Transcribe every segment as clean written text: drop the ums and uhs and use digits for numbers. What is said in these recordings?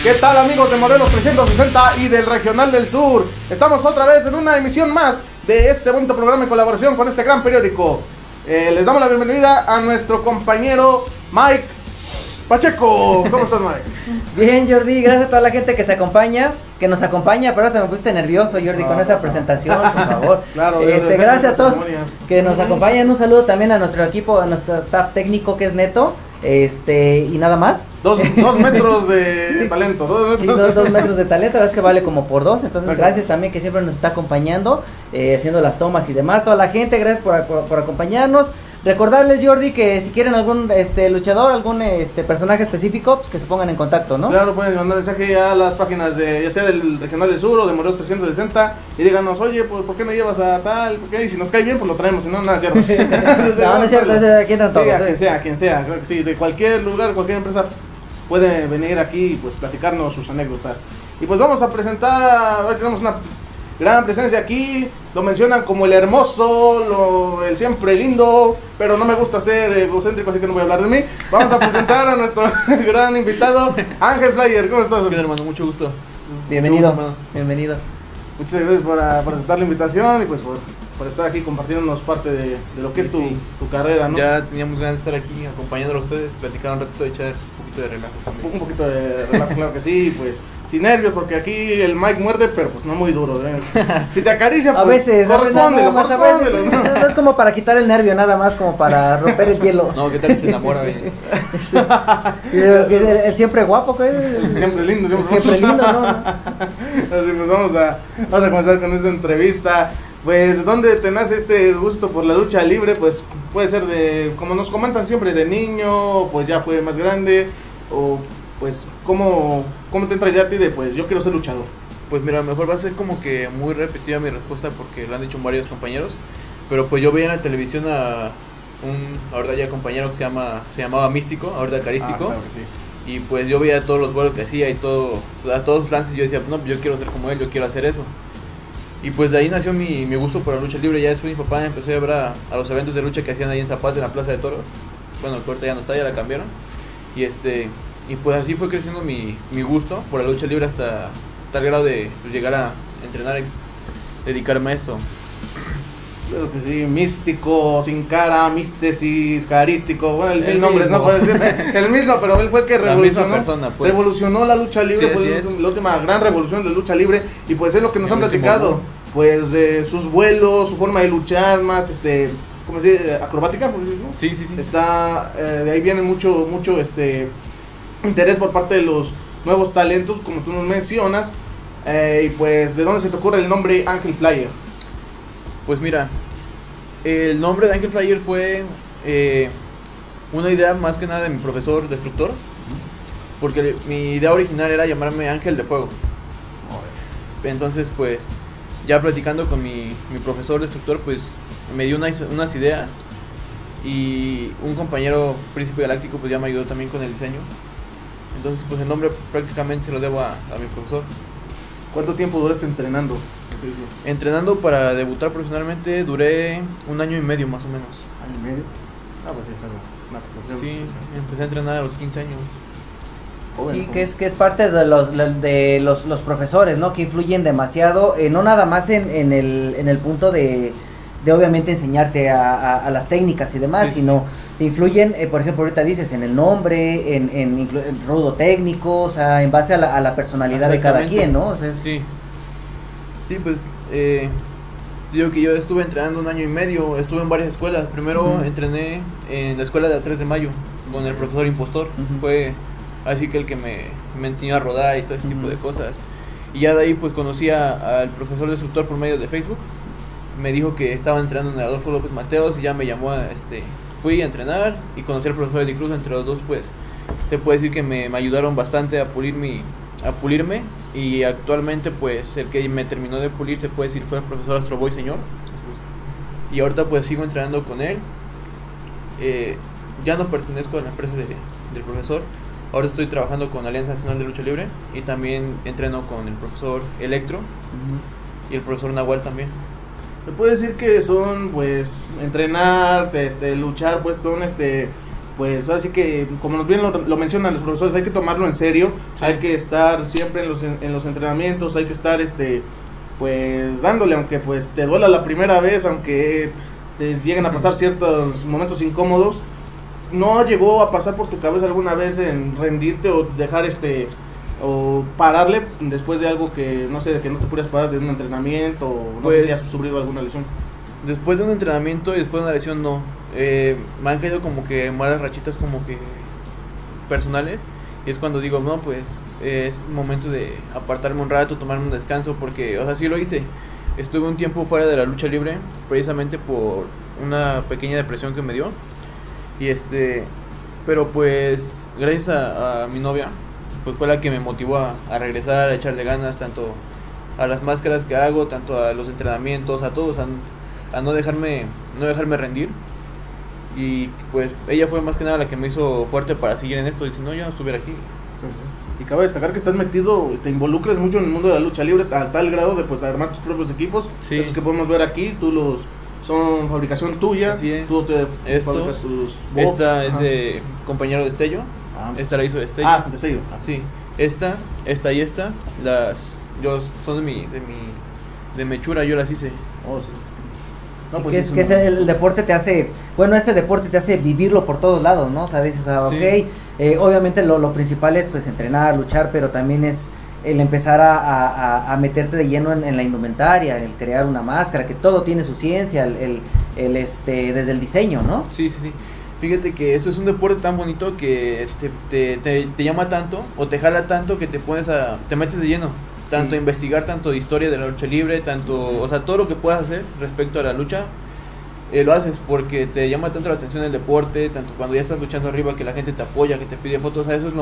¿Qué tal, amigos de Morelos 360 y del Regional del Sur? Estamos otra vez en una emisión más de este bonito programa en colaboración con este gran periódico. Les damos la bienvenida a nuestro compañero Mike Pacheco. ¿Cómo estás, Mike? Bien, Jordi, gracias a toda la gente que nos acompaña, pero hasta me pusiste nervioso, Jordi, con esa presentación, por favor. Claro, gracias a todos que nos acompañan. Un saludo también a nuestro equipo, a nuestro staff técnico que es Neto. Y nada más. Dos metros de talento. 2 metros. Sí, 2 metros de talento, la verdad es que vale como por 2. Entonces, gracias también que siempre nos está acompañando, haciendo las tomas y demás. Toda la gente, gracias por acompañarnos. Recordarles, Jordi, que si quieren algún luchador, algún personaje específico, pues que se pongan en contacto, ¿no? Claro, pueden mandar mensaje a las páginas de, ya sea del Regional del Sur o de Morelos 360 y díganos, oye, pues, ¿por qué no llevas a tal? ¿Por qué? Y si nos cae bien, pues lo traemos, si no, nada, es cierto. No es cierto, aquí están todos. Sí, a quien sea, creo que sí, de cualquier lugar, cualquier empresa puede venir aquí y pues platicarnos sus anécdotas. Y pues vamos a presentar, hoy tenemos una gran presencia aquí, lo mencionan como el hermoso, el siempre lindo, pero no me gusta ser egocéntrico, así que no voy a hablar de mí. Vamos a presentar a nuestro gran invitado, Ángel Flyer. ¿Cómo estás? Bien, hermano, mucho gusto. Bienvenido, mucho gusto, bienvenido. Muchas gracias por aceptar la invitación y pues por estar aquí compartiéndonos parte de lo que es tu carrera, ¿no? Ya teníamos ganas de estar aquí acompañándolo a ustedes, platicar un ratito y echar un poquito de relajo también. Un poquito de relajo, claro que sí, pues sin nervios, porque aquí el Mike muerde, pero pues no muy duro, ¿eh? Si te acaricia, pues a veces, correspóndelo, ¿no? No es como para quitar el nervio, nada más como para romper el hielo. No, ¿qué tal si se enamora bien? El siempre guapo, ¿qué? Siempre lindo, siempre lindo, ¿no? Así pues vamos a comenzar con esta entrevista. Pues, ¿dónde te nace este gusto por la lucha libre? Pues puede ser de, como nos comentan siempre, de niño, pues ya fue más grande, o pues, ¿cómo te entra ya a ti de, pues, yo quiero ser luchador? Pues mira, a lo mejor va a ser como que muy repetida mi respuesta porque lo han dicho varios compañeros, pero pues yo veía en la televisión a ahorita ya compañero que se llamaba Místico, ahorita Carístico. Claro que sí. Y pues yo veía todos los vuelos que hacía y todo, a todos sus lances, yo decía, no, yo quiero ser como él, yo quiero hacer eso. Y pues de ahí nació mi gusto por la lucha libre. Ya después mi papá empezó a ver a los eventos de lucha que hacían ahí en Zapata, en la Plaza de Toros. Bueno, el corte ya no está, ya la cambiaron. Y pues así fue creciendo mi gusto por la lucha libre hasta tal grado de pues, llegar a entrenar y dedicarme a esto. Claro que sí, místico, sin cara, místesis, carístico, bueno, el nombre no puede ser el mismo, pero él fue el que revolucionó la lucha libre, fue la última gran revolución de lucha libre, y pues es lo que nos han platicado, pues de sus vuelos, su forma de luchar más, ¿cómo se dice? Acrobática, ¿no? Sí. Está, de ahí viene mucho interés por parte de los nuevos talentos, como tú nos mencionas, y pues, ¿de dónde se te ocurre el nombre Ángel Flyer? Pues mira, el nombre de Ángel Flyer fue una idea más que nada de mi profesor destructor, porque mi idea original era llamarme Ángel de Fuego. Entonces pues ya platicando con mi profesor destructor, pues me dio unas ideas, y un compañero Príncipe Galáctico pues ya me ayudó también con el diseño. Entonces pues el nombre prácticamente se lo debo a mi profesor. ¿Cuánto tiempo duraste entrenando? Entrenando para debutar profesionalmente duré 1 año y medio más o menos. ¿1 año y medio? Ah, pues sí, es algo. Sí, empecé a entrenar a los 15 años. Sí, que es parte de los profesores, ¿no? Que influyen demasiado, no nada más en el punto de obviamente enseñarte a las técnicas y demás, sino te influyen, por ejemplo, ahorita dices, en el nombre, en el rudo técnico, o sea, en base a la personalidad de cada quien, ¿no? O sea, Sí, pues digo que yo estuve entrenando 1 año y medio, estuve en varias escuelas. Primero entrené en la escuela de 3 de mayo con el profesor Impostor. Fue así que el que me enseñó a rodar y todo ese tipo de cosas. Y ya de ahí pues conocí al profesor destructor por medio de Facebook. Me dijo que estaba entrenando en el Adolfo López Mateos y ya me llamó fui a entrenar y conocí al profesor Eddie Cruz. Entre los dos pues se puede decir que me ayudaron bastante a pulirme, y actualmente pues el que me terminó de pulir se puede decir fue el profesor Astro Boy Señor, y ahorita pues sigo entrenando con él. Ya no pertenezco a la empresa del profesor, ahora estoy trabajando con Alianza Nacional de Lucha Libre y también entreno con el profesor Electro y el profesor Nahual también. Se puede decir que son, pues, entrenar, luchar, pues son pues así que, como bien lo mencionan los profesores, hay que tomarlo en serio, sí. Hay que estar siempre en los entrenamientos, hay que estar pues dándole, aunque pues te duela la primera vez, aunque te lleguen a pasar ciertos momentos incómodos. ¿No llegó a pasar por tu cabeza alguna vez en rendirte o dejar o pararle después de algo que no sé, de que no te pudieras parar de un entrenamiento, o no pues, sé si has sufrido alguna lesión? Después de un entrenamiento y después de una lesión no, me han caído como que malas rachitas como que personales, y es cuando digo, no, pues es momento de apartarme un rato, tomarme un descanso, porque, o sea, sí lo hice. Estuve un tiempo fuera de la lucha libre precisamente por una pequeña depresión que me dio. Y pero pues gracias a mi novia, pues fue la que me motivó a regresar, a echarle ganas tanto a las máscaras que hago, tanto a los entrenamientos, a todos, a no dejarme rendir. Y pues ella fue más que nada la que me hizo fuerte para seguir en esto, y si no, yo no estuviera aquí. Y cabe destacar que estás metido, te involucras mucho en el mundo de la lucha libre a tal grado de pues armar tus propios equipos, sí. Esos que podemos ver aquí, son fabricación tuya. Así es. Tú te fabricas esta es de compañero de Estello. Esta la hizo de Estello. De Estello. Sí. Esta y esta son de mechura, yo las hice. Oh, sí. No, pues que es el deporte te hace, este deporte te hace vivirlo por todos lados, ¿no? O sea, dices, sí. Obviamente lo principal es pues entrenar, luchar, pero también es el empezar a meterte de lleno en la indumentaria, el crear una máscara, que todo tiene su ciencia, desde el diseño, ¿no? Sí. Fíjate que eso es un deporte tan bonito que te llama tanto o te jala tanto que te metes de lleno, tanto a investigar, tanto de historia de la lucha libre, tanto, sí. O sea, todo lo que puedas hacer respecto a la lucha, lo haces porque te llama tanto la atención el deporte, tanto cuando ya estás luchando arriba que la gente te apoya, que te pide fotos, o sea, eso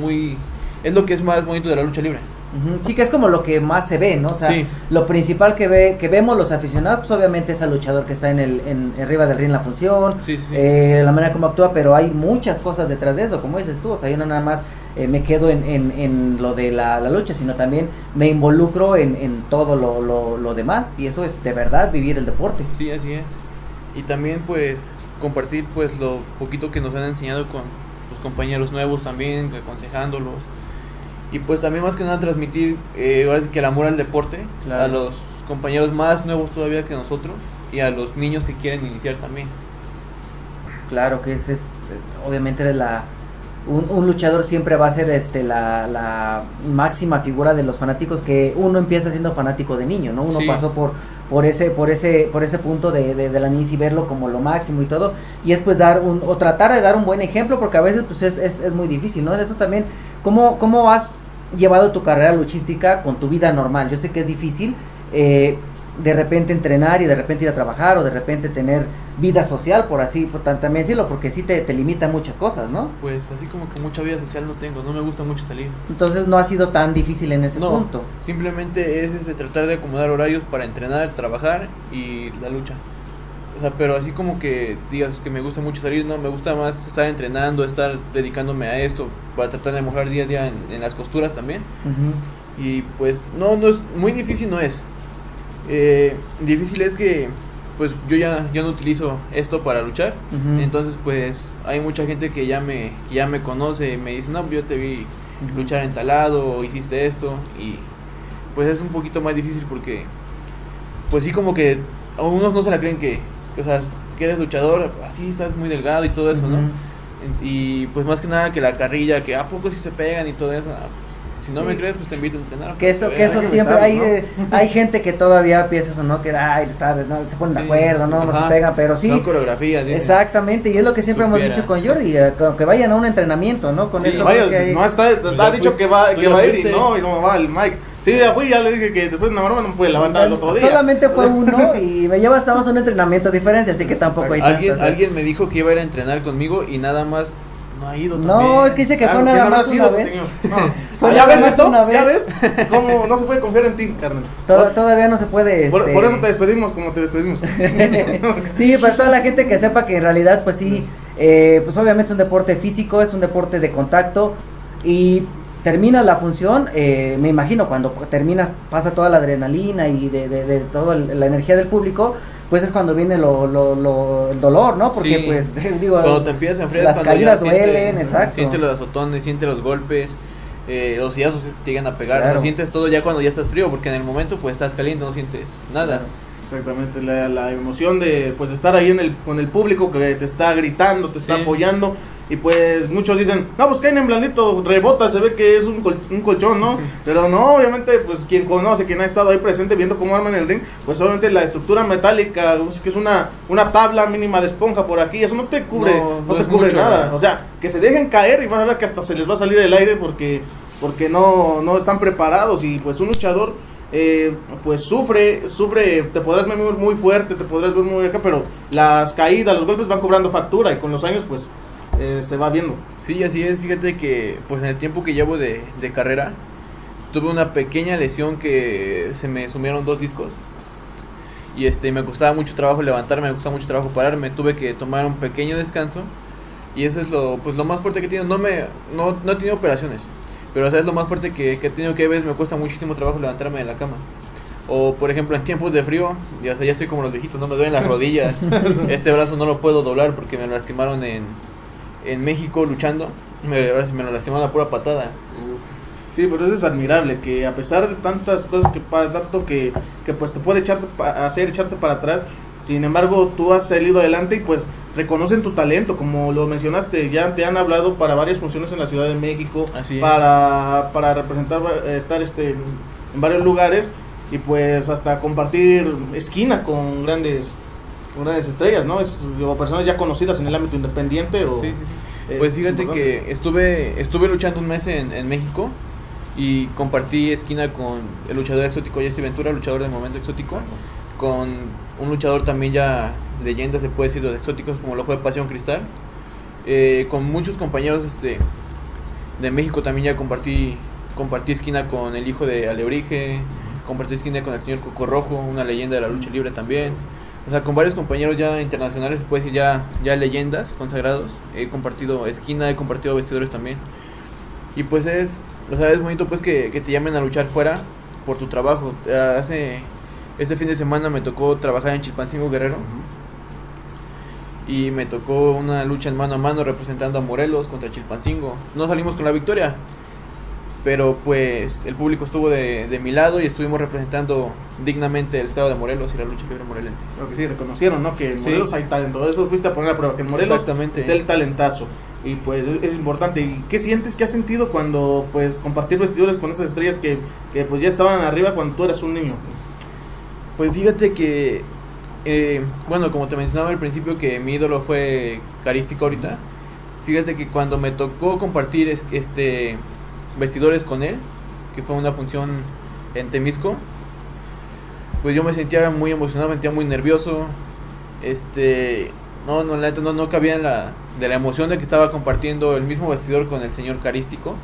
es lo que es más bonito de la lucha libre. Sí, que es como lo que más se ve, ¿no? O sea, sí. Lo principal que vemos los aficionados, pues obviamente es al luchador que está arriba del ring en la función, sí. La manera como actúa, pero hay muchas cosas detrás de eso, como dices tú, o sea, yo no nada más me quedo en lo de la lucha, sino también me involucro en todo lo demás, y eso es de verdad vivir el deporte. Sí, así es. Y también pues compartir pues lo poquito que nos han enseñado con los compañeros nuevos también, aconsejándolos. Y pues también más que nada transmitir ahora sí que el amor al deporte, claro, a los compañeros más nuevos todavía que nosotros y a los niños que quieren iniciar también. Claro que es obviamente un luchador siempre va a ser la máxima figura de los fanáticos, que uno empieza siendo fanático de niño, ¿no? Uno sí. Pasó por ese punto de la niñez y verlo como lo máximo y todo, y es pues tratar de dar un buen ejemplo, porque a veces pues es muy difícil, ¿no? Eso también, ¿cómo has llevado tu carrera luchística con tu vida normal? Yo sé que es difícil de repente entrenar y de repente ir a trabajar, o de repente tener vida social, también decirlo, porque sí te limita muchas cosas, ¿no? Pues así como que mucha vida social no tengo, no me gusta mucho salir. Entonces no ha sido tan difícil en ese punto. Simplemente es tratar de acomodar horarios para entrenar, trabajar y la lucha. O sea, pero así como que digas que me gusta mucho salir, no, me gusta más estar entrenando, estar dedicándome a esto, para tratar de mejorar día a día en las costuras también. Uh-huh. Y pues no es muy difícil, no es. Difícil es que pues yo no utilizo esto para luchar. Uh-huh. Entonces pues hay mucha gente que ya me conoce y me dice, no, yo te vi luchar en tal lado, hiciste esto, y pues es un poquito más difícil porque pues sí, como que a unos no se la creen que o sea, que eres luchador, así estás muy delgado y todo eso, uh-huh, ¿no? Y pues más que nada que la carrilla, que a poco si se pegan y todo eso. Si no me crees, pues te invito a entrenar. Que eso siempre hay gente que todavía piensa eso, ¿no? Que se ponen de acuerdo, ¿no? No se pegan, pero sí. Son coreografías, dicen. Exactamente, y es lo que siempre hemos dicho con Jordi, que vayan a un entrenamiento, ¿no? Con eso. Vaya, no está dicho que va a ir y no va el Mike. Sí, ya fui, ya le dije que después de una broma no me puede levantar el otro día. Solamente fue uno y me estábamos en un entrenamiento a diferencia, así que tampoco hay alguien me dijo que iba a ir a entrenar conmigo y nada más no ha ido también. No, es que dice que fue nada más una vez. Fue ¿Ya ves eso? ¿Ya ves? ¿Cómo no se puede confiar en ti, carnal? Todavía no se puede. Por eso te despedimos como te despedimos. Sí, para toda la gente que sepa que en realidad, pues sí, pues obviamente es un deporte físico, es un deporte de contacto, y termina la función, me imagino cuando terminas, pasa toda la adrenalina y de toda la energía del público, pues es cuando viene el dolor, ¿no? Porque sí. pues digo, cuando te empiezas a enfriar, las caídas duelen, exacto. Sientes los azotones, sientes los golpes, los sillazos que te llegan a pegar, claro. Lo sientes todo ya cuando ya estás frío, porque en el momento pues estás caliente, no sientes nada. Claro. Exactamente, la emoción de pues estar ahí con el público que te está gritando, te está apoyando, y pues muchos dicen, no, pues caen en blandito, rebota, se ve que es un colchón, ¿no? Pero no, obviamente, pues quien conoce, quien ha estado ahí presente viendo cómo arman el ring, pues obviamente la estructura metálica, que es una tabla mínima de esponja por aquí, eso no te cubre, no te cubre mucho, nada, ¿no? O sea, que se dejen caer y vas a ver que hasta se les va a salir el aire porque no están preparados, y pues un luchador pues sufre, te podrás ver muy fuerte, te podrás ver muy acá, pero las caídas, los golpes van cobrando factura, y con los años pues se va viendo. Sí, así es. Fíjate que pues en el tiempo que llevo de carrera tuve una pequeña lesión que se me sumieron 2 discos, y me costaba mucho trabajo levantarme, me costaba mucho trabajo pararme, tuve que tomar un pequeño descanso, y eso es lo más fuerte que he tenido. No he tenido operaciones, pero ¿sabes lo más fuerte que he tenido? Que a veces me cuesta muchísimo trabajo levantarme de la cama. O por ejemplo en tiempos de frío, ya estoy como los viejitos, no me duelen las rodillas. Este brazo no lo puedo doblar porque me lo lastimaron en México luchando. Me lo lastimaron a pura patada. Sí, pero eso es admirable, que a pesar de tantas cosas que pasa, tanto que pues te puede echarte para atrás, sin embargo tú has salido adelante, y pues reconocen tu talento, como lo mencionaste, ya te han hablado para varias funciones en la Ciudad de México, para representar, estar en varios lugares, y pues hasta compartir esquina con grandes estrellas, ¿no? O personas ya conocidas en el ámbito independiente. Sí. Pues fíjate que estuve luchando un mes en México, y compartí esquina con el luchador exótico Jesse Ventura, luchador de Momento Exótico, con un luchador también ya leyenda, se puede decir, de exóticos, como lo fue Pasión Cristal, con muchos compañeros de México. También ya compartí esquina con el hijo de Alebrije, compartí esquina con el señor Coco Rojo, una leyenda de la lucha libre también. O sea, con varios compañeros ya internacionales, se puede decir, ya leyendas consagrados. He compartido esquina, he compartido vestidores también. Y pues es bonito pues que te llamen a luchar fuera por tu trabajo. Este fin de semana me tocó trabajar en Chilpancingo, Guerrero, y me tocó una lucha en mano a mano representando a Morelos contra Chilpancingo. No salimos con la victoria, pero pues el público estuvo de mi lado, y estuvimos representando dignamente el estado de Morelos y la lucha libre morelense. Creo que sí, reconocieron, ¿no? Que en Morelos hay talento. Eso fuiste a poner a prueba, que en Morelos está el talentazo, y pues es importante. ¿Y qué sientes, qué has sentido cuando pues compartir vestidores con esas estrellas que pues ya estaban arriba cuando tú eras un niño? Pues fíjate que bueno, como te mencionaba al principio, que mi ídolo fue Carístico ahorita. Fíjate que cuando me tocó compartir vestidores con él, que fue una función en Temisco, pues yo me sentía muy emocionado, me sentía muy nervioso. No cabía de la emoción de que estaba compartiendo el mismo vestidor con el señor Carístico.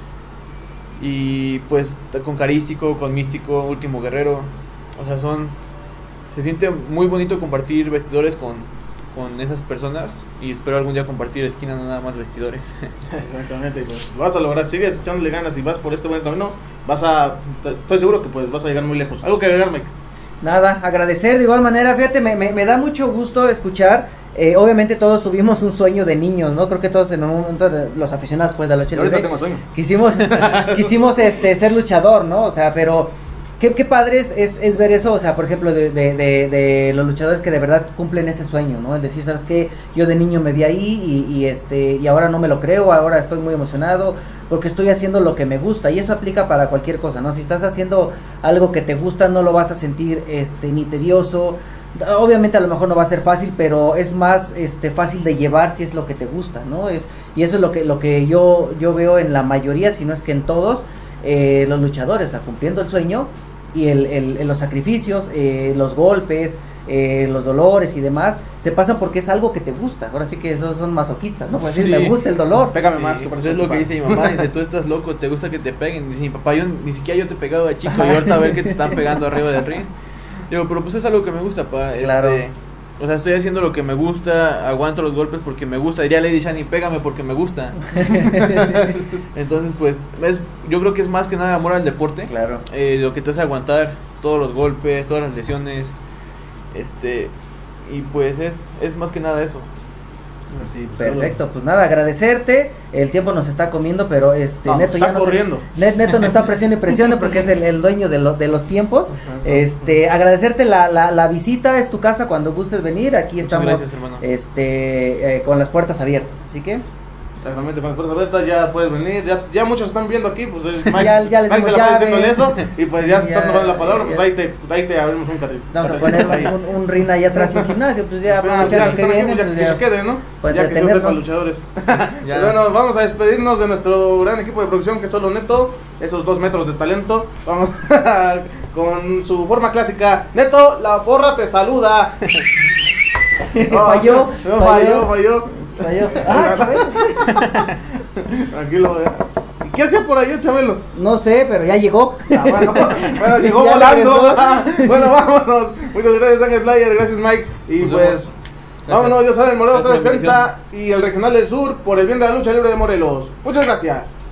Y pues con Carístico, con Místico, Último Guerrero, o sea, se siente muy bonito compartir vestidores con esas personas, y espero algún día compartir esquina, no nada más vestidores. Exactamente, pues lo vas a lograr, sigues echándole ganas y vas por este buen camino, estoy seguro que pues vas a llegar muy lejos. ¿Algo que agregar, Mike? Nada, agradecer de igual manera. Fíjate, me da mucho gusto escuchar. Obviamente todos tuvimos un sueño de niños, ¿no? Creo que todos en un momento, los aficionados pues de la lucha libre, ahorita tengo sueño. Quisimos ser luchador, ¿no? O sea, pero qué padre es ver eso, o sea, por ejemplo, de los luchadores que de verdad cumplen ese sueño, ¿no? Es decir, ¿sabes qué? Yo de niño me vi ahí y ahora no me lo creo, ahora estoy muy emocionado porque estoy haciendo lo que me gusta, y eso aplica para cualquier cosa, ¿no? Si estás haciendo algo que te gusta, no lo vas a sentir ni tedioso. Obviamente a lo mejor no va a ser fácil, pero es más fácil de llevar si es lo que te gusta, ¿no? Y eso es lo que yo veo en la mayoría, si no es que en todos los luchadores, o sea, cumpliendo el sueño y los sacrificios, los golpes, los dolores y demás, se pasan porque es algo que te gusta. Ahora sí que esos son masoquistas, ¿no? Pues sí, me gusta el dolor. Pégame más. Sí, es lo que dice mi mamá, dice, tú estás loco, te gusta que te peguen. Dice mi papá, ni siquiera yo te pegaba de chico, y ahorita a ver que te están pegando arriba del ring. Digo, pero pues es algo que me gusta, pa. Claro. O sea, estoy haciendo lo que me gusta, aguanto los golpes porque me gusta. Diría Lady Shani, pégame porque me gusta. Entonces, pues, yo creo que es más que nada amor al deporte. Claro. Lo que te hace aguantar todos los golpes, todas las lesiones. Y pues es más que nada eso. Sí, perfecto, pues nada, agradecerte. El tiempo nos está comiendo, pero Neto ya corriendo. Neto no está presione y presione porque es el dueño de los tiempos. Agradecerte la visita, es tu casa cuando gustes venir. Aquí Muchas estamos, gracias, hermano. con las puertas abiertas, así que exactamente, con las puertas abiertas ya puedes venir, ya muchos están viendo aquí, pues Mike, ya les Mike se dimos la pasa llave. diciéndole eso, y pues ya se están tomando la palabra, pues ya. ahí te abrimos un carril. vamos a poner un ring ahí atrás y un gimnasio, pues ya para ya que viene, ya pues que ya se quede, ¿no? para Ya que se entretenernos. para luchadores. Ya. Bueno, vamos a despedirnos de nuestro gran equipo de producción que es solo Neto, esos 2 metros de talento. Vamos con su forma clásica. Neto, la porra te saluda. Falló. Ah, Chabelo. Tranquilo, ¿Y qué hacía por ahí, Chabelo? No sé, pero ya llegó. Bueno, llegó Ya volando. regresó. Bueno, vámonos. Muchas gracias, Ángel Flyer. Gracias, Mike. Y Nos pues, vemos. vámonos. Yo soy el Morelos Gracias por la 360 y el Regional del Sur por el bien de la lucha libre de Morelos. Muchas gracias.